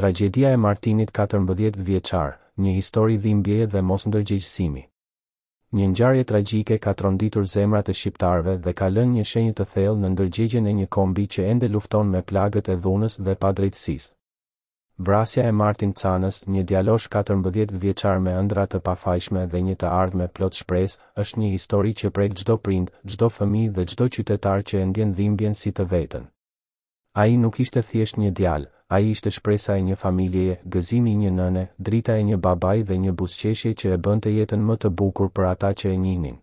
Tragedia e Martinit 14 vjeçar, një histori dhimbjeje dhe mosndërgjegjësimi. Një ngjarje tragjike ka tronditur zemrat e shqiptarëve dhe ka lënë një shenjë të thellë në ndërgjegjen e një kombi që ende lufton me plagët e dhunës dhe padrejtësisë. Vrasja e Martin Canës, një djalosh 14 vjeçar me ëndra të pafajshme dhe një të ardhme plot shpresë, është një histori që prek çdo prind, çdo fëmijë dhe çdo qytetar që e ndjen dhimbjen si të vetën. Ai nuk ishte thjesht një djalë, ai ishte shpresa e një familjeje, gëzimi i një nëne, drita e një babai dhe një buzëqeshje që e bënte jetën më të bukur për ata që e njihnin.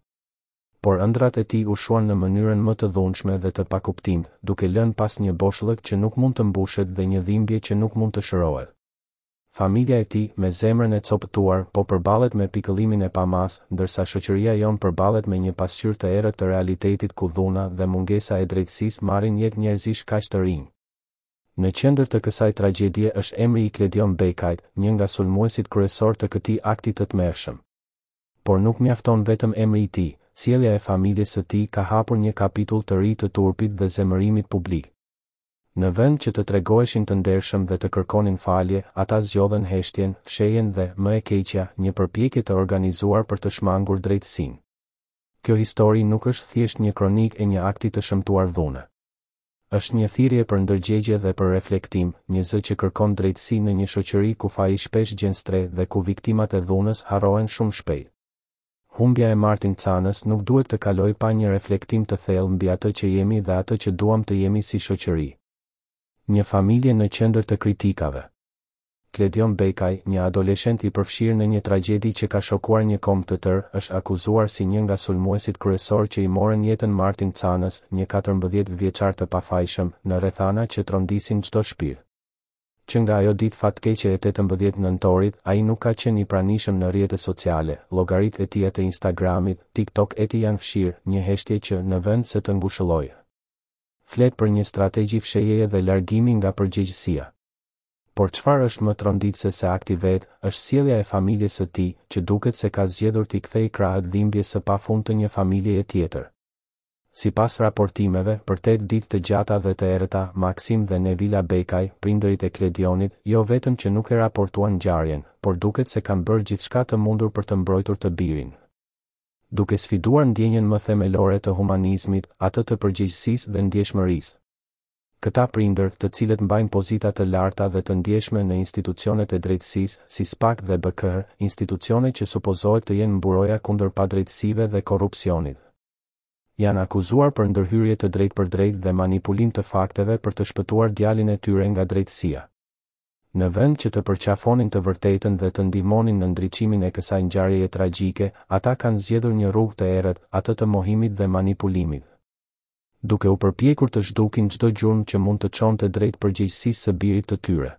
Por ëndrat e tij u shuan në mënyrën më të dhunshme dhe të pakuptimtë, duke lënë pas një boshllëk që nuk mund të mbushet dhe një dhimbje që nuk mund të shërohet. Familja e tij, me zemrën e copëtuar, po përballet me pikëllimin e pamas, ndërsa shoqëria jon përballet me një pasqyrë të errët të realitetit ku dhuna dhe mungesa e drejtësisë marrin jetë njerëzish kaq të rinj. Në qendër të kësaj tragjedie është emri i Kledion Bekajt, një nga sulmuesit kryesor të këtij akti të tmerrshëm. Por nuk mjafton vetëm emri i tij, sjellja e familjes së tij ka hapur një kapitull të ri të turpit dhe zemërimit publik. Në vend që të tregoheshin të ndershëm dhe të kërkonin falje, ata zgjodhen heshtjen, fshehjen dhe, më e keqja, një përpjekje të organizuar për të shmangur drejtësinë. Kjo histori nuk është thjesht një kronikë e një akti të shëmtuar dhune. Është një thirrje për ndërgjegje dhe për reflektim, një zë që kërkon drejtësi në një shoqëri ku faji shpesh gjen stre dhe ku viktimat e dhunës harrohen shumë shpejt. Humbja e Martin Canës nuk duhet të kalojë pa një reflektim të thellë mbi atë që jemi dhe atë që duam të jemi si shoqëri. Një familje në qendër të kritikave. Kledion Bekaj, një adoleshent i përfshirë në një tragjedi që ka shokuar një kombë të tërë, është akuzuar si një nga sulmuesit kryesor që i morën jetën Martin Canës, një 14 vjeçar të pafajshëm, në rrethana që trondisin çdo shpirt. Që nga ajo ditë fatkeqe e 18 nëntorit, ai nuk ka qenë i pranishëm në rrjetet sociale, llogaritë e tija të Instagramit, TikTok e tij janë fshirë, një heshtje që në vend se të ngushëllojë, flet për një strategji fshehjeje dhe largimi nga përgjegjësia. Por çfarë është më tronditëse se akti vetë, është sjellja e familjes së tij, që duket se ka zgjedhur t'i kthejë krahët dhimbjes së pafund të një familjeje tjetër. Sipas raportimeve, për 8 ditë të gjata dhe të errëta, Maksim dhe Nevila Bekaj, prindërit e Kledionit, jo vetëm që nuk e raportuan ngjarjen, por duket se kanë bërë gjithçka të mundur për të mbrojtur të birin. Duke sfiduar ndjenjen më themelore të humanizmit, atë të përgjegjësisë dhe ndjeshmërisë. Këta prindër, të cilët mbajnë pozita të larta dhe të ndjeshme në institucionet e drejtësisë, si SPAK dhe BKR, institucione që supozohet të jenë mburoja kundër padrejtësive dhe korrupsionit, janë akuzuar për ndërhyrje të drejtpërdrejtë dhe manipulim të fakteve për të shpëtuar djalin e tyre nga drejtësia. Në vend që të përqafonin të vërtetën dhe të ndihmonin në ndriçimin e kësaj ngjarjeje tragjike, ata kanë zgjedhur një rrugë të errët, atë të mohimit dhe manipulimit, duke u përpjekur të zhdukin çdo gjurmë që mund të çonte drejt përgjegjësisë së birit të tyre.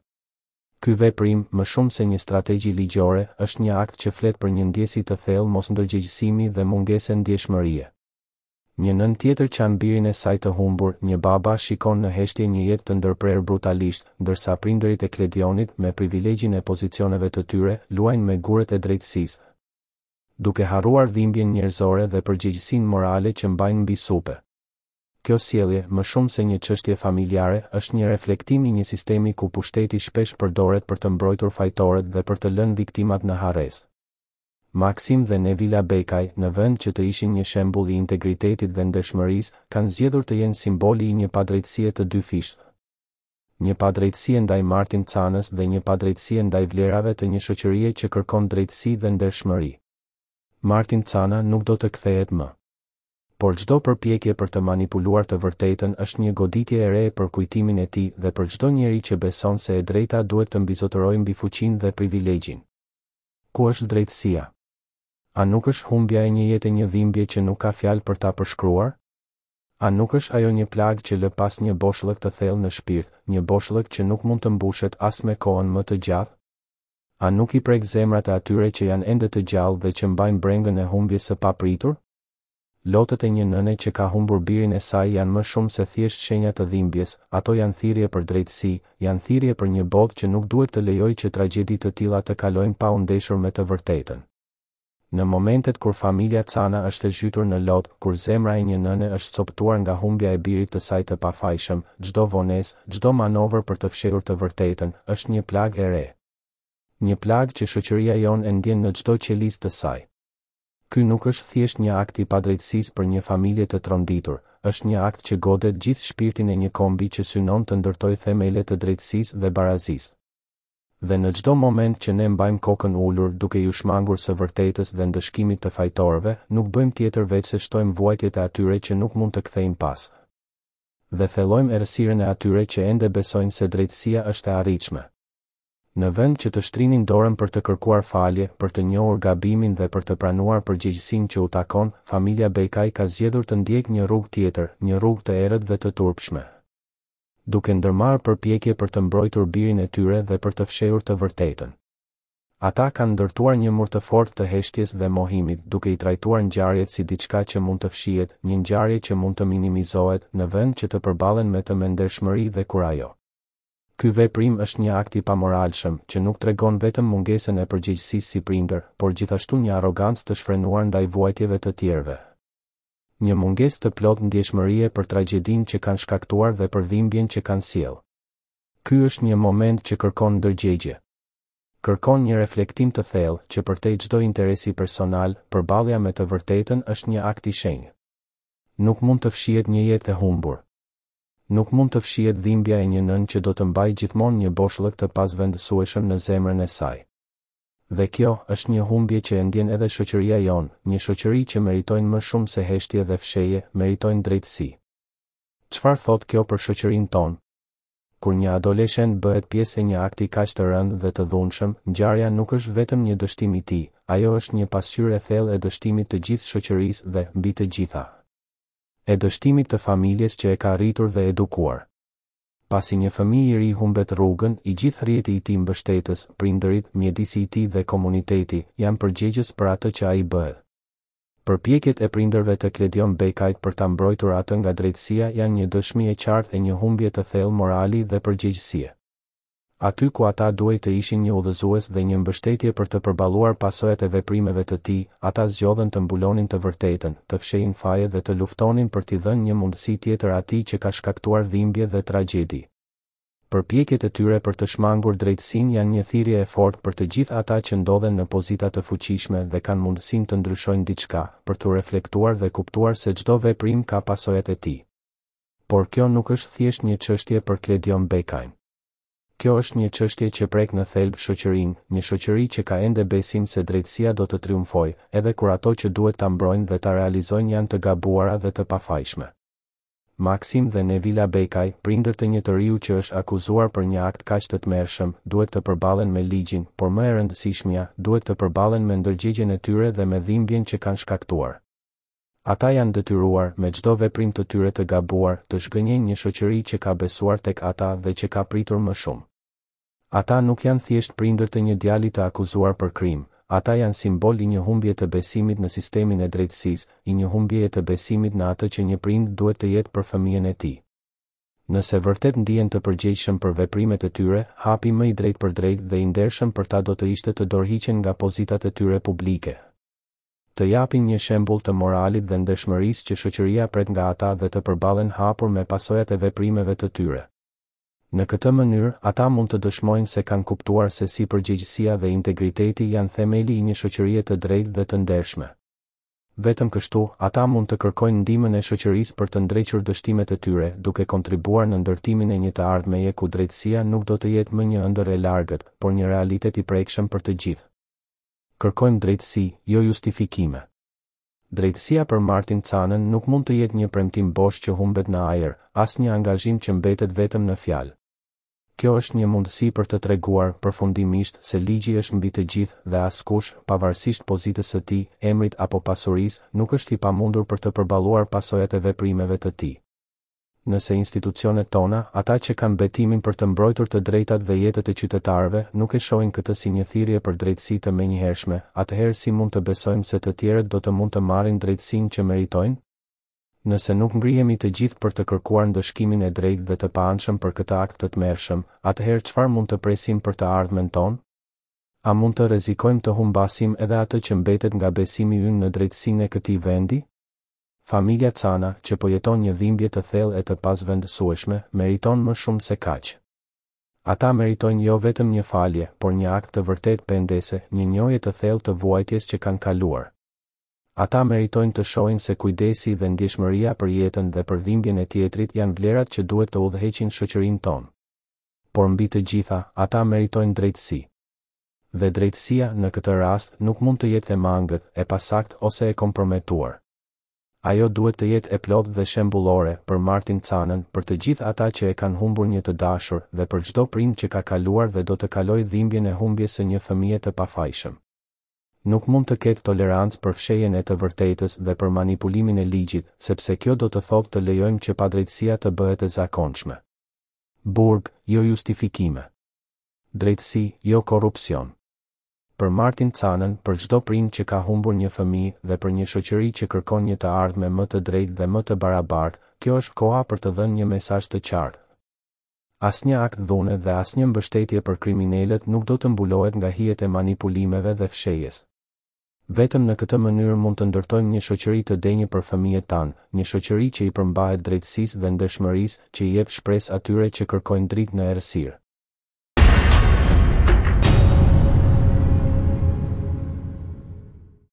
Ky veprim, më shumë se një strategji ligjore, është një akt që flet për një ndjesi të thellë mosndërgjegjësimi dhe mungese ndjeshmërie. Një nën tjetër qan birin e saj të humbur, një baba shikon në heshtje një jetë të ndërprerë brutalisht, ndërsa prindërit e Kledionit, me privilegjin e pozicioneve të tyre, luajnë me guret e drejtësisë, duke harruar dhimbjen njerëzore dhe përgjegjësinë morale që mbajnë mbi supe. Kjo sjellje, më shumë se një çështje familjare, është një reflektim i një sistemi ku pushteti shpesh përdoret për të mbrojtur fajtorët dhe për të lënë viktimat në harresë. Maksim dhe Nevila Bekaj, në vend që të ishin një shembull i integritetit dhe ndershmërisë, kanë zgjedhur të jenë simboli i një padrejtësie të dy fishtë. Një padrejtësie ndaj Martin Canës dhe një padrejtësie ndaj vlerave të një shoqërie që kërkon drejtësi dhe ndershmëri. Martin Cana nuk do të kthehet më. Por çdo përpjekje për të manipuluar të vërtetën është një goditje e re për kujtimin e tij dhe për çdo njeri që beson se e drejta duhet të mbizotërojë mbi fuqinë dhe privilegjin. Ku është drejtësia? A nuk është humbja e një jete një dhimbje që nuk ka fjalë për ta përshkruar? A nuk është ajo një plagë që lë pas një boshllëk të thellë në shpirt, një boshllëk që nuk mund të mbushet as me kohën më të gjatë? A nuk i prek zemrat e atyre që janë ende të gjallë dhe që mbajnë brengën e humbjes së papritur? Lotët e një nëne që ka humbur birin e saj janë më shumë se thjesht shenja të dhimbjes, ato janë thirrje për drejtësi, janë thirrje për një botë që nuk duhet të lejojë që tragjedi të tilla të kalojnë pa u ndeshur me të vërtetën. Në momentet kur familja Cana është e zhytur në lot, kur zemra e një nëne është coptuar nga humbja e birit të saj të pafajshëm, çdo vonesë, çdo manovër për të fshehur të vërtetën, është një plagë e re. Një plagë që shoqëria jonë e ndjen në çdo qelisë të saj. Ky nuk është thjesht një akt i padrejtësisë për një familje të tronditur, është një akt që godet gjithë shpirtin e një kombi që synon të ndërtojë themelet të drejtësisë dhe barazisë. Dhe në çdo moment që ne mbajmë kokën ulur duke ju shmangur së vërtetës dhe ndëshkimit të fajtorëve, nuk bëjmë tjetër veç se shtojmë vuajtjet e atyre që nuk mund të kthejnë pas. Dhe thellojmë errësirën e atyre që ende besojnë se drejtësia është e arritshme. Në vend që të shtrinin dorën për të kërkuar falje, për të njohur gabimin dhe për të pranuar përgjegjësinë që u takon, familja Bekaj ka zgjedhur të ndjekë një rrugë tjetër, një rrugë të errët dhe të turpshme. Duke ndërmarrë përpjekje për të mbrojtur birin e tyre dhe për të fshehur të vërtetën. Ata kanë ndërtuar një mur të fortë të heshtjes dhe mohimit, duke i trajtuar ngjarjet si diçka që mund të fshihet, një ngjarje që mund të minimizohet, në vend që të përballen me të mendershmëri dhe kurajo. Ky veprim është një akt i pamoralshëm, që nuk tregon vetëm mungesën e përgjegjësisë si prindër, por gjithashtu një arrogancë të shfrenuar ndaj vuajtjeve të tjerëve. Një mungesë të plot ndjeshmërie për tragjedinë që kanë shkaktuar dhe për dhimbjen që kanë sjell. Ky është një moment që kërkon ndërgjegje. Kërkon një reflektim të thellë që përtej çdo interesi personal, përballja me të vërtetën është një akt i shenjtë. Nuk mund të fshihet një jetë e humbur. Nuk mund të fshihet dhimbja e një nën që do të mbajë gjithmonë një boshllëk të pazvendësueshëm në zemrën e saj. Dhe kjo është një humbje që e ndjen edhe shoqëria jonë, një shoqëri që meritojnë më shumë se heshtje dhe fshehje, meritojnë drejtësi. Çfarë thot kjo për shoqërinë tonë? Kur një adoleshent bëhet pjesë e një akti kaq të rëndë dhe të dhunshëm, ngjarja nuk është vetëm një dështim i tij, ajo është një pasqyrë e thellë e dështimit të gjithë shoqërisë dhe, mbi të gjitha, e dështimit të familjes që e ka rritur dhe edukuar. Pasi një fëmijë i ri humbet rrugën, i gjithë rrjeti i tij mbështetës, prindërit, mjedisi i tij dhe komuniteti, janë përgjegjës për atë që ai bëhet. Përpjekjet e prindërve të Kledion Bekajt për ta mbrojtur atë nga drejtësia janë një dëshmi e qartë e një humbje të thellë morali dhe përgjegjësie. Aty ku ata duhet të ishin një udhëzues dhe një mbështetje për të përballuar pasojat e veprimeve të tij, ata zgjodhen të mbulonin të vërtetën, të fshehin faje dhe të luftonin për t'i dhënë një mundësi tjetër atij që ka shkaktuar dhimbje dhe tragjedi. Përpjekjet e tyre për të shmangur drejtësinë janë një thirrje e fortë për të gjithë ata që ndodhen në pozita të fuqishme dhe kanë mundësinë të ndryshojnë diçka, për të reflektuar dhe kuptuar se çdo veprim ka pasojat e tij. Por kjo nuk është thjesht një çështje për Kledion Bekajn. Kjo është një çështje që prek në thelb shoqërinë, një shoqëri që ka ende besim se drejtësia do të triumfojë, edhe kur ato që duhet ta mbrojnë dhe ta realizojnë janë të gabuara dhe të pafajshme. Maksim dhe Nevila Bekaj, prindër të një të riu që është akuzuar për një akt kaq të tmerrshëm, duhet të përballen me ligjin, por më e rëndësishmja, duhet të përballen me ndërgjegjen e tyre dhe me dhimbjen që kanë shkaktuar. Ata janë detyruar, me çdo veprim të tyre të gabuar, të shgënjejnë një shoqëri që ka besuar tek ata dhe që ka pritur më shumë. Ata nuk janë thjesht prindër të një djali të akuzuar për krim, ata janë simbol i një humbje të besimit në sistemin e drejtësisë, i një humbje të besimit në atë që një prind duhet të jetë për fëmijën e tij. Nëse vërtet ndihen të përgjegjshëm për veprimet e tyre, hapi më i drejtë për drejtë dhe i ndershëm për ta do të ishte të dorëhiqen nga pozitat e tyre publike. Të japin një shembull të moralit dhe ndershmërisë që shoqëria pret nga ata dhe të përballen hapur me pasojat e veprimeve të tyre. Në këtë mënyrë, ata mund të dëshmojnë se kanë kuptuar se si përgjegjësia dhe integriteti janë themeli i një shoqërie të drejtë dhe të ndershme. Vetëm kështu, ata mund të kërkojnë ndihmën e shoqërisë për të ndrequr dështimet e tyre, duke kontribuar në ndërtimin e një të ardhmeje ku drejtësia nuk do të jetë më një ëndër e largët, por një realitet i prekshëm për të gjithë. Kërkojmë drejtësi, jo justifikime. Drejtësia për Martin Canën nuk mund të jetë një premtim bosh që humbet në ajër, as një angazhim që mbetet vetëm në fjalë. Kjo është një mundësi për të treguar përfundimisht se ligji është mbi të gjithë dhe askush, pavarësisht pozitës së tij, emrit apo pasurisë, nuk është i pamundur për të përballuar pasojat e veprimeve të tij. Nëse institucionet tona, ata që kanë betimin për të mbrojtur të drejtat dhe jetët e qytetarëve, nuk e shohin këtë si një thirrje për drejtësi të menjëhershme, atëherë si mund të besojmë se të tjerët do të mund të marrin drejtësinë që meritojnë? Nëse nuk ngrihemi të gjithë për të kërkuar ndëshkimin e drejtë dhe të paanshëm për këtë akt të tmerrshëm, atëherë çfarë mund të presim për të ardhmen tonë? A mund të rrezikojmë të humbasim edhe atë që mbetet nga besimi ynë në drejtësinë e këtij vendi? Familja Cana, që po jeton një dhimbje të thellë e të pasvendësueshme, meriton më shumë se kaq. Ata meritojnë jo vetëm një falje, por një akt të vërtet pendese, një njohje të thellë të vuajtjes që kanë kaluar. Ata meritojnë të shohin se kujdesi dhe ndjeshmëria për jetën dhe për dhimbjen e tjetrit janë vlerat që duhet të udhëheqin shoqërinë tonë. Por mbi të gjitha, ata meritojnë drejtësi. Dhe drejtësia në këtë rast nuk mund të jetë e mangët, e pasakt ose e komprometuar. Ajo duhet të jetë e plotë dhe shembullore për Martin Canën, për të gjithë ata që e kanë humbur një të dashur dhe për çdo prind që ka kaluar dhe do të kalojë dhimbjen e humbjes së një fëmie të pafajshëm. Nuk mund të ketë tolerancë për fshehjen e të vërtetës dhe për manipulimin e ligjit, sepse kjo do të thotë të lejojmë që padrejtësia të bëhet e zakonshme. Burg, jo justifikime. Drejtësi, jo korrupsion. Për Martin Canën, për çdo prind që ka humbur një fëmijë dhe për një shoqëri që kërkon një të ardhme më të drejtë dhe më të barabartë, kjo është koha për të dhënë një mesazh të qartë. Asnjë akt dhune dhe asnjë mbështetje për kriminalët nuk do të mbulohet nga hijet e manipulimeve dhe fshehjes. Vetëm në këtë mënyrë mund të ndërtojmë një shoqëri të denjë për fëmijët tanë, një shoqëri që i përmbahet drejtësisë dhe ndershmërisë, që i jep shpresë atyre që kërkojnë dritë në errësirë.